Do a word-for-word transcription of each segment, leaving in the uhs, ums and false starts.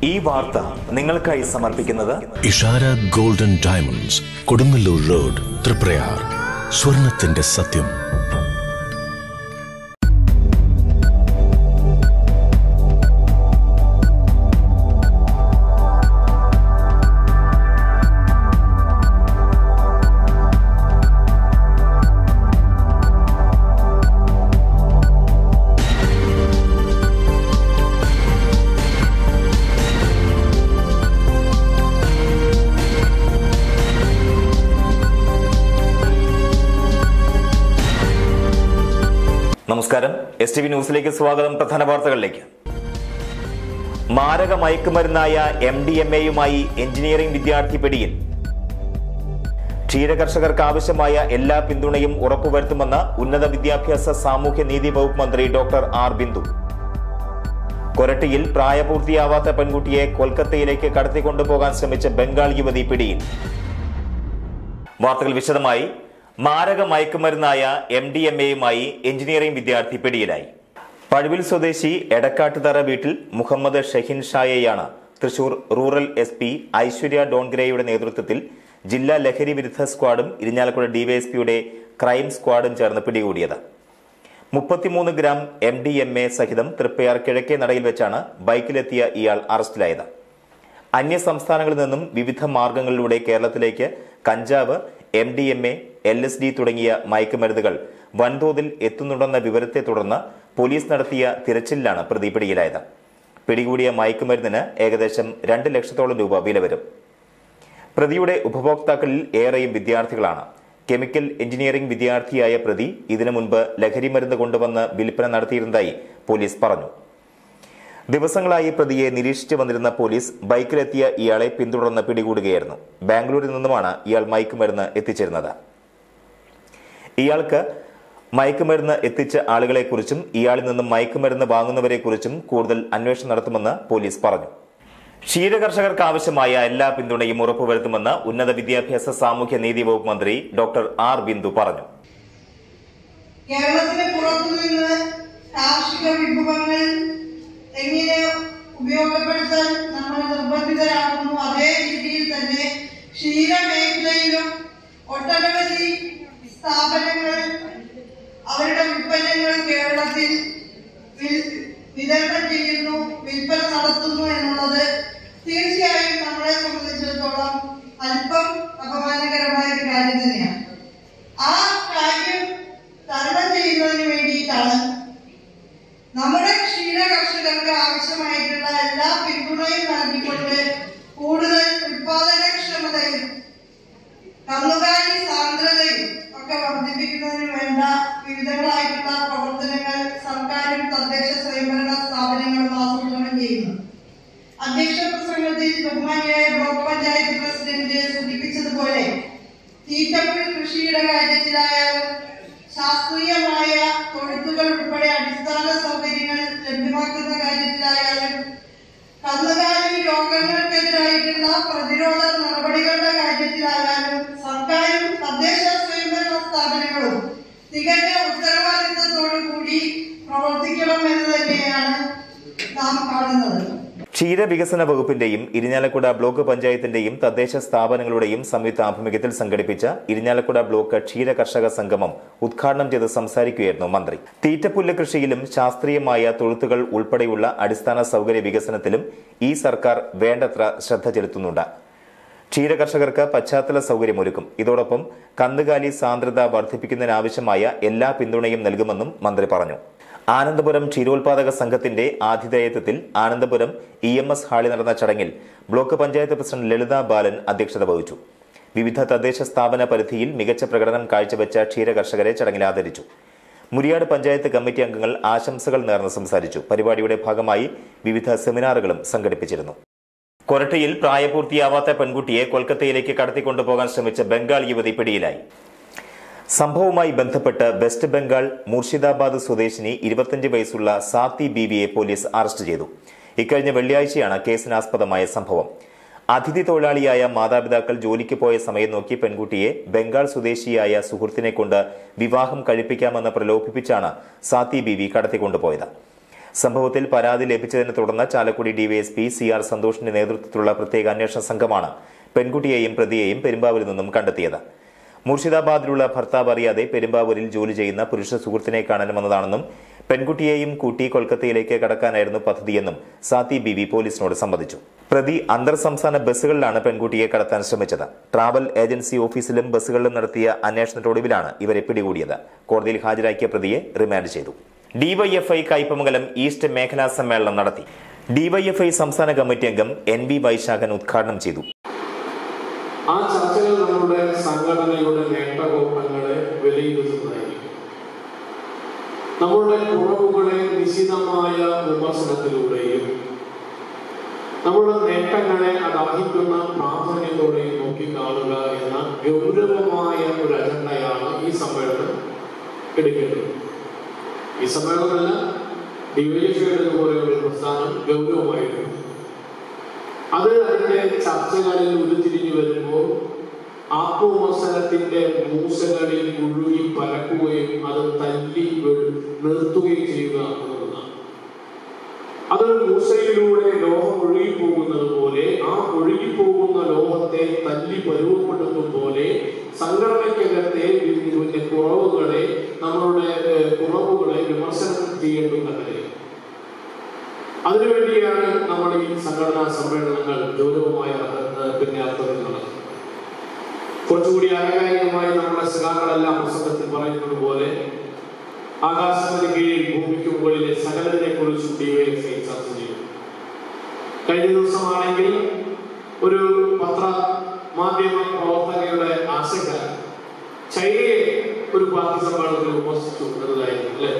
ഈ വാർത്ത നിങ്ങൾക്കായി സമർപ്പിക്കുന്നത് Ishara golden diamonds, Kodungallur road, Triprayar. സ്വർണത്തിന്റെ സത്യം. നമസ്കാരം. എസ് ടി വി ന്യൂസിലേക്ക് സ്വാഗതം. പ്രധാന വാർത്തകളിലേക്ക്. മാരക മയക്കുമരുന്നായ എം ഡി എം എയുമായി എഞ്ചിനീയറിംഗ് വിദ്യാർത്ഥി പിടിയിൽ. ക്ഷീരകർഷകർക്ക് ആവശ്യമായ എല്ലാ പിന്തുണയും ഉറപ്പുവരുത്തുമെന്ന് ഉന്നത വിദ്യാഭ്യാസ സാമൂഹ്യ നീതി വകുപ്പ് മന്ത്രി ഡോക്ടർ ആർ ബിന്ദു. കൊരട്ടിയിൽ പ്രായപൂർത്തിയാവാത്ത പെൺകുട്ടിയെ കൊൽക്കത്തയിലേക്ക് കടത്തിക്കൊണ്ടുപോകാൻ ശ്രമിച്ച ബംഗാൾ യുവതി പിടിയിൽ. വാർത്തകൾ വിശദമായി. മാരക മയക്കുമരുന്നായ എം ഡി എം എയുമായി എഞ്ചിനീയറിംഗ് വിദ്യാർത്ഥി പിടിയിലായി. പഴുവിൽ സ്വദേശി എടക്കാട്ടുതറ വീട്ടിൽ മുഹമ്മദ് ഷഹിൻ ഷായെയാണ് Thrissur rural S P Aishwarya ഡോൺഗ്രയുടെ നേതൃത്വത്തിൽ ജില്ലാ ലഹരി വിരുദ്ധ സ്ക്വാഡും ഇരിഞ്ഞാലക്കുട ഡിവൈഎസ്പിയുടെ ക്രൈം സ്ക്വാഡും ചേർന്ന് പിടികൂടിയത്. മുപ്പത്തിമൂന്ന് gram M D M A സഹിതം തൃപ്പയാർ കിഴക്കേ നടയിൽ വെച്ചാണ് ബൈക്കിലെത്തിയ ഇയാൾ അറസ്റ്റിലായത്. അന്യ സംസ്ഥാനങ്ങളിൽ നിന്നും വിവിധ മാർഗങ്ങളിലൂടെ കേരളത്തിലേക്ക് കഞ്ചാവ്, M D M A, L S D തുടങ്ങിയ മയക്കുമരുന്നുകൾ വൻതോതിൽ എത്തുന്നുണ്ടെന്ന വിവരത്തെ തുടർന്ന് പോലീസ് നടത്തിയ തിരച്ചിലിലാണ് പ്രതി പിടിയിലായത്. പിടികൂടിയ മയക്കുമരുന്നിന് ഏകദേശം രണ്ട് ലക്ഷത്തോളം രൂപ വില വരും. പ്രതിയുടെ ഉപഭോക്താക്കളിൽ ഏറെയും വിദ്യാർത്ഥികളാണ്. കെമിക്കൽ എഞ്ചിനീയറിംഗ് വിദ്യാർത്ഥിയായ പ്രതി ഇതിനു മുൻപ് ലഹരിമരുന്ന് കൊണ്ടുവന്ന് വിൽപ്പന നടത്തിയിരുന്നതായി പോലീസ് പറഞ്ഞു. ദിവസങ്ങളായി പ്രതിയെ നിരീക്ഷിച്ചു വന്നിരുന്ന പോലീസ് ബൈക്കിലെത്തിയ ഇയാളെ പിന്തുടർന്ന് പിടികൂടുകയായിരുന്നു. ബാംഗ്ലൂരിൽ നിന്നുമാണ് ഇയാൾ മയക്കുമരുന്ന് എത്തിച്ചിരുന്നത്. ഇയാൾക്ക് മയക്കുമരുന്ന് എത്തിച്ച ആളുകളെക്കുറിച്ചും ഇയാളിൽ നിന്നും മയക്കുമരുന്ന് വാങ്ങുന്നവരെക്കുറിച്ചും കൂടുതൽ അന്വേഷണം നടത്തുമെന്ന് പോലീസ് പറഞ്ഞു. ക്ഷീരകർഷകർക്ക് ആവശ്യമായ എല്ലാ പിന്തുണയും ഉറപ്പുവരുത്തുമെന്ന് ഉന്നത വിദ്യാഭ്യാസ സാമൂഹ്യ നീതി വകുപ്പ് മന്ത്രി ഡോക്ടർ ആർ ബിന്ദു പറഞ്ഞു. കേരളത്തിന് പുറത്തുനിന്ന് കാർഷിക വിഭവങ്ങൾ എങ്ങനെ ഉപയോഗപ്പെടുത്താൻ നമ്മൾ നിർബന്ധിതരാകുന്നു, അതേ രീതിയിൽ തന്നെ ക്ഷീരമേഖലയിലും ഒട്ടനവധി സ്ഥാപനങ്ങൾ അവരുടെ ഉൽപ്പന്നങ്ങൾ കേരളത്തിൽ വിതരണം ചെയ്യുന്നു, വിൽപ്പന നടത്തുന്നു എന്നുള്ളത് തീർച്ചയായും നമ്മളെ സംബന്ധിച്ചിടത്തോളം അല്പം അപമാനകരമായ ഒരു കാര്യം തന്നെയാണ്. ആ കാര്യം തരണം ചെയ്യുന്നതിന് വേണ്ടിയിട്ടാണ് നമ്മുടെ ക്ഷീര കർഷകർക്ക് ആവശ്യമായിട്ടുള്ള എല്ലാ പിന്തുണയും നൽകിക്കൊണ്ട് കൂടുതൽ ഉത്പാദനക്ഷമതയും കന്നുകാലി സാന്ദ്രതയും ഒക്കെ വർദ്ധിപ്പിക്കുന്നതിന് വേണ്ട വിവിധങ്ങളായിട്ടുള്ള പ്രവർത്തനങ്ങൾ സർക്കാരും തദ്ദേശ സ്വയംഭരണ സ്ഥാപനങ്ങളും ആസൂത്രണം ചെയ്യുന്നു. അധ്യക്ഷ പ്രസംഗത്തിൽ ബഹുമാനിയായ ബ്ലോക്ക് പഞ്ചായത്ത് പ്രസിഡന്റ് സൂചിപ്പിച്ചതുപോലെ തീറ്റപ്പുൽ കൃഷിയുടെ കാര്യത്തിലായാലും ശാസ്ത്രീയമായ തൊഴുത്തുകൾ ഉൾപ്പെടെ അടിസ്ഥാന സൗകര്യങ്ങൾ ലഭ്യമാക്കുന്ന കാര്യത്തിലായാലും കന്നുകാലി രോഗങ്ങൾക്കെതിരായിട്ടുള്ള പ്രതിരോധ നടപടികളുടെ കാര്യത്തിലായാലും സർക്കാരും തദ്ദേശ സ്വയംഭരണ സ്ഥാപനങ്ങളും തികഞ്ഞ ഉത്തരവാദിത്തത്തോടു കൂടി പ്രവർത്തിക്കണമെന്ന് തന്നെയാണ് നാം കാണുന്നത്. ക്ഷീരവികസന വകുപ്പിന്റെയും ഇരിഞ്ഞാലക്കുട ബ്ലോക്ക് പഞ്ചായത്തിന്റെയും തദ്ദേശ സ്ഥാപനങ്ങളുടെയും സംയുക്ത ആഭിമുഖ്യത്തിൽ സംഘടിപ്പിച്ച ഇരിഞ്ഞാലക്കുട ബ്ലോക്ക് ക്ഷീര കർഷക സംഗമം ഉദ്ഘാടനം ചെയ്ത് സംസാരിക്കുകയായിരുന്നു മന്ത്രി. തീറ്റപ്പുല്ല് കൃഷിയിലും ശാസ്ത്രീയമായ തൊഴുത്തുകൾ ഉൾപ്പെടെയുള്ള അടിസ്ഥാന സൗകര്യ വികസനത്തിലും ഈ സർക്കാർ വേണ്ടത്ര ശ്രദ്ധ ചെലുത്തുന്നുണ്ട്. ക്ഷീരകർഷകർക്ക് പശ്ചാത്തല സൗകര്യമൊരുക്കും. ഇതോടൊപ്പം കന്നുകാലി സാന്ദ്രത വർദ്ധിപ്പിക്കുന്നതിനാവശ്യമായ എല്ലാ പിന്തുണയും നൽകുമെന്നും മന്ത്രി പറഞ്ഞു. ആനന്ദപുരം ക്ഷീരോത്പാദക സംഘത്തിന്റെ ആതിഥേയത്വത്തിൽ ആനന്ദപുരം ഇ എം എസ് ഹാളിൽ നടന്ന ചടങ്ങിൽ ബ്ലോക്ക് പഞ്ചായത്ത് പ്രസിഡന്റ് ലളിത ബാലൻ അധ്യക്ഷത വഹിച്ചു. വിവിധ തദ്ദേശ സ്ഥാപന പരിധിയിൽ മികച്ച പ്രകടനം കാഴ്ചവെച്ച ക്ഷീരകർഷകരെ ചടങ്ങിൽ ആദരിച്ചു. മുരിയാട് പഞ്ചായത്ത് കമ്മിറ്റി അംഗങ്ങൾ ആശംസകൾ നേർന്ന് സംസാരിച്ചു. പരിപാടിയുടെ ഭാഗമായി വിവിധ സെമിനാറുകളും സംഘടിപ്പിച്ചിരുന്നു. കൊരട്ടിയിൽ പ്രായപൂർത്തിയാവാത്ത പെൺകുട്ടിയെ കൊൽക്കത്തയിലേക്ക് കടത്തിക്കൊണ്ടുപോകാൻ ശ്രമിച്ച ബംഗാൾ യുവതി പിടിയിലായി. സംഭവവുമായി ബന്ധപ്പെട്ട് വെസ്റ്റ് ബംഗാൾ മുർഷിദാബാദ് സ്വദേശിനി ഇരുപത്തിയഞ്ച് വയസ്സുള്ള സാത്തി ബീവിയെ പോലീസ് അറസ്റ്റ് ചെയ്തു. ഇക്കഴിഞ്ഞ വെള്ളിയാഴ്ചയാണ് കേസിനാസ്പദമായ സംഭവം. അതിഥി തൊഴിലാളിയായ മാതാപിതാക്കൾ ജോലിക്ക് പോയ സമയം നോക്കി പെൺകുട്ടിയെ ബംഗാൾ സ്വദേശിയായ സുഹൃത്തിനെ കൊണ്ട് വിവാഹം കഴിപ്പിക്കാമെന്ന് പ്രലോഭിപ്പിച്ചാണ് സാത്തി ബീവി കടത്തിക്കൊണ്ടുപോയത്. സംഭവത്തിൽ പരാതി ലഭിച്ചതിനെ തുടർന്ന് ചാലക്കുടി ഡിവൈഎസ്പി സി ആർ സന്തോഷിന്റെ നേതൃത്വത്തിലുള്ള പ്രത്യേക അന്വേഷണ സംഘമാണ് പെൺകുട്ടിയെയും പ്രതിയെയും പെരുമ്പാവൂരിൽ നിന്നും കണ്ടെത്തിയത്. മുർഷിദാബാദിലുള്ള ഭർത്താവ് അറിയാതെ പെരുമ്പാവൂരിൽ ജോലി ചെയ്യുന്ന പുരുഷ സുഹൃത്തിനെ കാണാൻ വന്നതാണെന്നും പെൺകുട്ടിയെയും കൂട്ടി കൊൽക്കത്തയിലേക്ക് കടക്കാനായിരുന്നു പദ്ധതിയെന്നും സാത്തി ബിവി പോലീസിനോട് സമ്മതിച്ചു. പ്രതി അന്തർ സംസ്ഥാന ബസ്സുകളിലാണ് പെൺകുട്ടിയെ കടത്താൻ ശ്രമിച്ചത്. ട്രാവൽ ഏജൻസി ഓഫീസിലും ബസ്സുകളിലും നടത്തിയ അന്വേഷണത്തൊടുവിലാണ് ഇവരെ പിടികൂടിയത്. കോടതിയിൽ ഹാജരാക്കിയ പ്രതിയെ റിമാൻഡ് ചെയ്തു. ഡിവൈഎഫ്ഐ കയ്പമംഗലം ഈസ്റ്റ് മേഖലാ സമ്മേളനം നടത്തി. ഡിവൈഎഫ്ഐ സംസ്ഥാന കമ്മിറ്റി അംഗം എൻ വി വൈശാഖൻ ഉദ്ഘാടനം ചെയ്തു. ആ ചർച്ചകൾ നമ്മുടെ സംഘടനയുടെ നേട്ടകോട്ടങ്ങളെ വിലയിരുത്തുന്നതായിരിക്കും. നമ്മുടെ കുറവുകളെ നിശിതമായ വിമർശനത്തിലൂടെയും നമ്മുടെ നേട്ടങ്ങളെ അത് അർഹിക്കുന്ന പ്രാധാന്യത്തോടെയും നോക്കി കാണുക എന്ന ഗൗരവമായ ഒരു അജണ്ടയാണ് ഈ സമ്മേളനം എടുക്കേണ്ടത്. ഈ സമ്മേളനമല്ല, ഡിവൈഎഫ്ഐയുടെ പോലെ ഒരു പ്രസ്ഥാനം ഗൗരവമായിരുന്നു. അത് അതിന്റെ ചർച്ചകളിൽ ഉരുത്തിരിഞ്ഞു വരുമ്പോൾ ആത്മവിമർശനത്തിന്റെ മൂസകളിൽ മുഴുകി പരക്കുകയും അത് തല്ലി നിർത്തുകയും ചെയ്യുക എന്നുള്ളതാണ്. അതൊരു മൂസയിലൂടെ ലോകം ഒഴുകിപ്പോകുന്നത് പോലെ ആ ഒഴുകിപ്പോകുന്ന ലോകത്തെ തല്ലി പരുവപ്പെടുത്തും പോലെ സംഘടനയ്ക്കകത്തെ കുറവുകളെ നമ്മളുടെ കുറവുകളെ വിമർശനം ചെയ്യേണ്ടുന്നത്. അതിനുവേണ്ടിയാണ് നമ്മൾ ഈ സംഘടനാ സമ്മേളനങ്ങൾ ഗൗരവമായ പിന്നെ അർത്ഥത്തിൽ നടത്തുന്നത്. കുറച്ചുകൂടി ആധികാരികമായി നമ്മുടെ സഖാക്കളെല്ലാം പുസ്തകത്തിൽ പറയുന്നത് പോലെ ആകാശത്തിന് കീഴിൽ ഭൂമിക്ക് മുകളിലെ സകലതിനെ കുറിച്ച് ഡിവൈഎഫ്ഐ ചർച്ച ചെയ്യും. കഴിഞ്ഞ ദിവസമാണെങ്കിൽ ഒരു പത്ര മാധ്യമ പ്രവർത്തകയുടെ ആശങ്ക ചൈനയെ ഒരു പാർട്ടി സമ്മേളനത്തിൽ വിമർശിച്ചു എന്നതായിരുന്നു അല്ലെ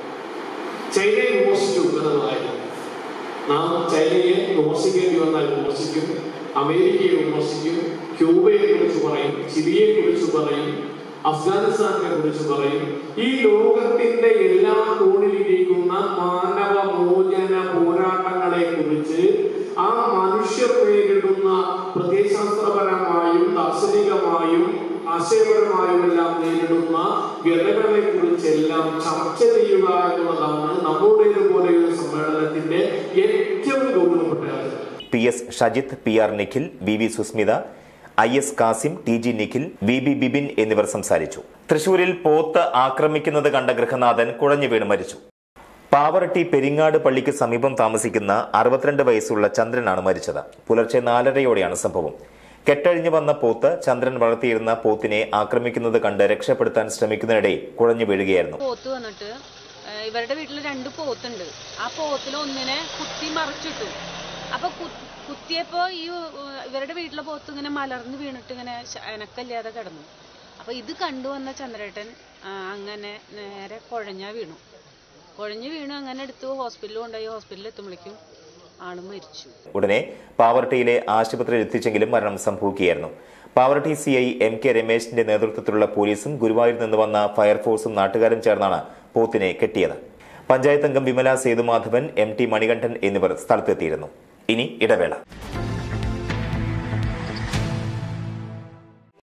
ചൈനയെ വിമർശിച്ചു എന്നതായിരുന്നു. നാം ചൈനയെ വിമർശിക്കേണ്ടി വന്നാൽ വിമർശിക്കും, അമേരിക്കയെ വിമർശിക്കും, ക്യൂബയെ കുറിച്ച് പറയും, ചിലിയെ കുറിച്ച് പറയും, അഫ്ഗാനിസ്ഥാനെ കുറിച്ച് പറയും. ഈ ലോകത്തിന്റെ എല്ലാ കോണിലിരിക്കുന്ന മാനവ മോചന പോരാട്ടങ്ങളെ കുറിച്ച് ആ മനുഷ്യർ നേരിടുന്ന പ്രത്യയശാസ്ത്രപരമായും ദാർശനികമായും ആശയപരമായും എല്ലാം നേരിടുന്ന വ്യതകളെ കുറിച്ചെല്ലാം ചർച്ച ചെയ്യുക എന്നുള്ളതാണ് നമ്മുടേതുപോലെ ഒരു സമ്മേളനത്തിന്റെ ഏറ്റവും ഗൗരവപ്പെട്ട കാര്യം. P S Shajith, P R Nikhil, V V Susmitha, I S Kasim, T G Nikhil, V B Bibin എന്നിവർ സംസാരിച്ചു. തൃശൂരിൽ പോത്ത് ആക്രമിക്കുന്നത് കണ്ട ഗൃഹനാഥൻ കുഴഞ്ഞു വീണ് മരിച്ചു. പാവറട്ടി പെരിങ്ങാട് പള്ളിക്ക് സമീപം താമസിക്കുന്ന അറുപത്തിരണ്ട് വയസ്സുള്ള ചന്ദ്രനാണ് മരിച്ചത്. പുലർച്ചെ നാലരയോടെയാണ് സംഭവം. കെട്ടഴിഞ്ഞു വന്ന പോത്ത് ചന്ദ്രൻ വളർത്തിയിരുന്ന പോത്തിനെ ആക്രമിക്കുന്നത് കണ്ട് രക്ഷപ്പെടുത്താൻ ശ്രമിക്കുന്നതിനിടെ കുഴഞ്ഞു വീഴുകയായിരുന്നു. പോത്ത് വന്നിട്ട് ഇവരുടെ വീട്ടിൽ രണ്ട് പോത്തുണ്ട്. ആ പോത്തിൽ ഒന്നിനെ കുത്തി മറിച്ചിട്ടു. അപ്പൊ കുത്തിയപ്പോ ഈ ഇവരുടെ വീട്ടിലെ പോത്ത് ഇങ്ങനെ മലർന്ന് വീണിട്ട് ഇങ്ങനെ അനക്കല്ലാതെ കിടന്നു. അപ്പൊ ഇത് കണ്ടുവന്ന ചന്ദ്രേട്ടൻ അങ്ങനെ നേരെ കുഴഞ്ഞാ വീണു. കുഴഞ്ഞു വീണു അങ്ങനെ എടുത്തു ഹോസ്പിറ്റലിൽ കൊണ്ടുപോയി. ഹോസ്പിറ്റലിൽ എത്തുമ്പോഴേക്കും ആള് മരിച്ചു. ഉടനെ പാവറട്ടിയിലെ ആശുപത്രിയിൽ എത്തിച്ചെങ്കിലും മരണം സംഭവിക്കുകയായിരുന്നു. Pavaratty C I M K രമേശിന്റെ നേതൃത്വത്തിലുള്ള പോലീസും ഗുരുവായൂരിൽ നിന്ന് വന്ന ഫയർഫോഴ്സും നാട്ടുകാരും ചേർന്നാണ് പോത്തിനെ കെട്ടിയത്. പഞ്ചായത്ത് അംഗം വിമല സേതുമാധവൻ, എം ടി മണികണ്ഠൻ എന്നിവർ സ്ഥലത്തെത്തിയിരുന്നു. ഇനി ഇടവേള.